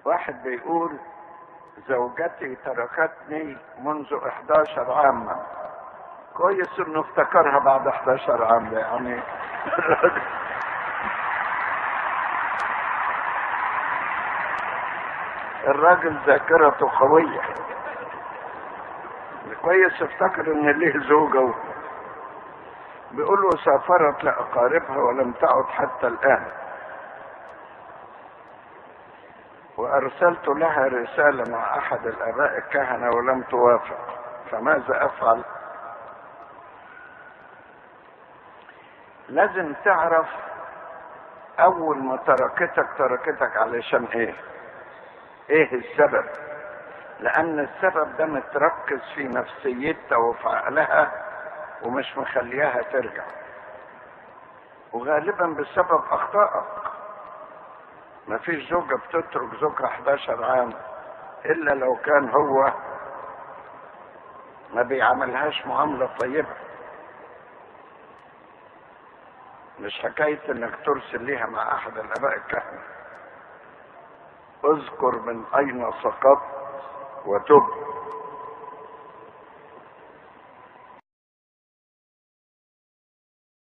واحد بيقول زوجتي تركتني منذ 11 عاما. كويس انه افتكرها بعد 11 عام يعني. الراجل ذاكرته قوية، كويس افتكر ان ليه زوجة. بيقول له سافرت لأقاربها ولم تعد حتى الآن، وأرسلت لها رسالة مع أحد الآباء الكهنة ولم توافق، فماذا أفعل؟ لازم تعرف أول ما تركتك علشان إيه السبب، لأن السبب ده متركز في نفسيتها وفي عقلها ومش مخليها ترجع، وغالبا بسبب أخطائك. مفيش زوجة بتترك زوجها 11 عام إلا لو كان هو ما بيعملهاش معاملة طيبة. مش حكاية انك ترسل ليها مع احد الاباء الكهنة. اذكر من اين سقطت وتب.